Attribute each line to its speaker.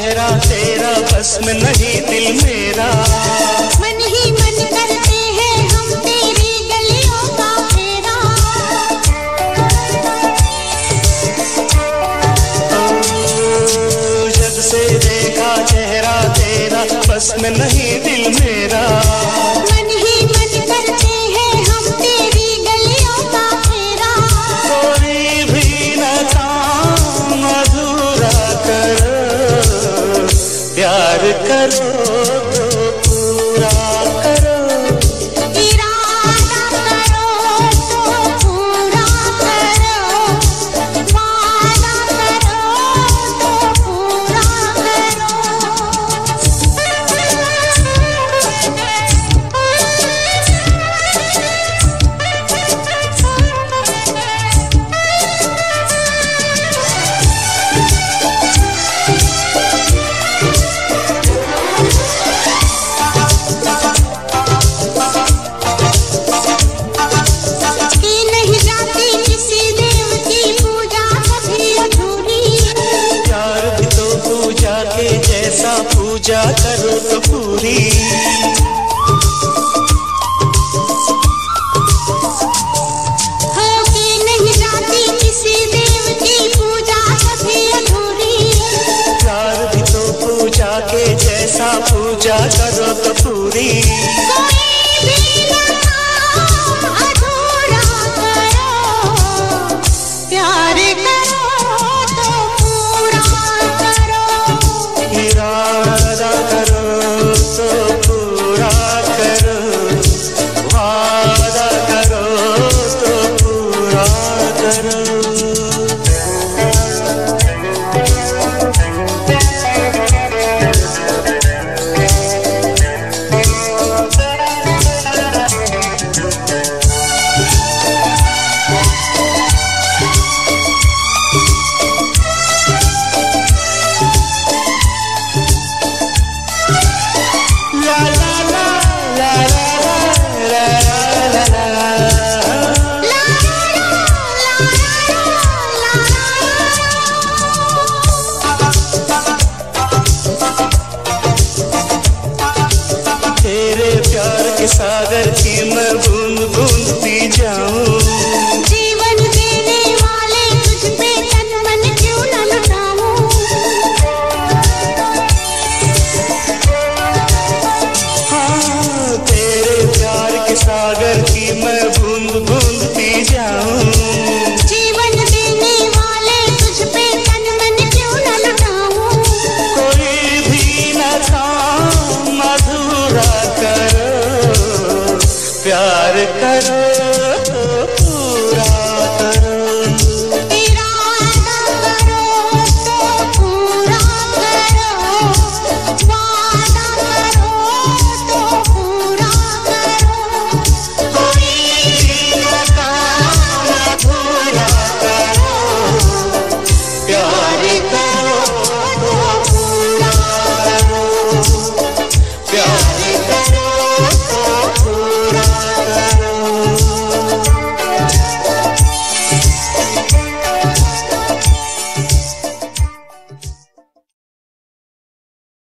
Speaker 1: चेहरा तेरा, बस में नहीं दिल मेरा।
Speaker 2: मन ही मन करते हैं हम तेरी गलियों का फेरा।
Speaker 1: जब से देखा चेहरा तेरा, बस में नहीं दिल मेरा।
Speaker 2: मन ही मन करते हैं हम तेरी गलियों का फेरा।
Speaker 1: कोई भी न काम अधूरा करो, प्यार करो तो पूरा करो।
Speaker 2: इरादा करो तो पूरा करो, वादा करो तो पूरा करो। की नहीं जाती किसी देव की पूजा कभी अधूरी।
Speaker 1: प्यार भी तो पूजा के जैसा, पूजा करो तो पूरी।
Speaker 2: हो की नहीं जाती किसी देव की पूजा कभी अधूरी।
Speaker 1: प्यार भी तो पूजा के जैसा, पूजा करो तो पूरी।
Speaker 2: कोई भी न काम अधूरा करो, प्यार करो तो पूरा करो।
Speaker 1: इरादा करो तो पूरा करो, वादा करो तो पूरा करो। ला ला ला ला ला ला ला ला ला। तेरे प्यार के सागर की मैं बूंद बूंद पी जाऊं।
Speaker 2: जीवन देने वाले तुझ पे तन मन क्यों न लुटाऊं।
Speaker 1: हाँ, तेरे प्यार के सागर की मैं बूंद बूंद पी जाऊं।
Speaker 2: जीवन देने वाले तुझ पे तन मन क्यों न लुटाऊं।
Speaker 1: कोई भी न काम अधूरा करो, प्यार करो